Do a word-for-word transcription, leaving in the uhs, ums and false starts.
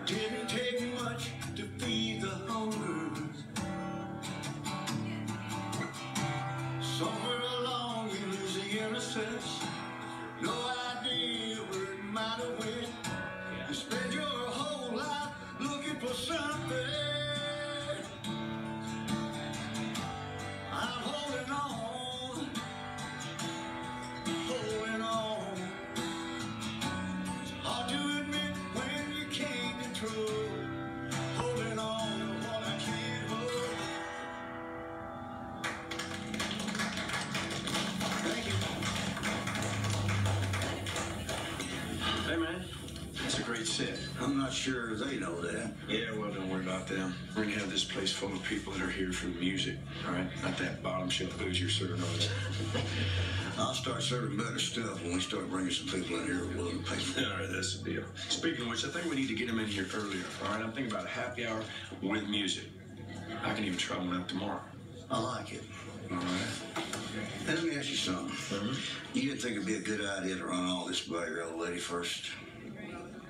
Didn't take much to feed the hunger. Somewhere along you lose the innocence. No idea where it might have went. You spend your whole life looking for something. I'm holding on, holding on. It's hard to admit when you can't control. Holding on to what I can't hold. Thank you. Hey, man. That's a great set. I'm not sure they know that. Yeah, well, don't worry about them. We're going to have this place full of people that are here for the music, all right? Not that bottom shelf booze you're serving over there. I'll start serving better stuff when we start bringing some people in here who are willing to pay for it. All right, that's the deal. Speaking of which, I think we need to get them in here earlier, all right? I'm thinking about a happy hour with music. I can even try one up tomorrow. I like it. All right. Let me ask you something. Mm-hmm. You didn't think it'd be a good idea to run all this by your old lady first?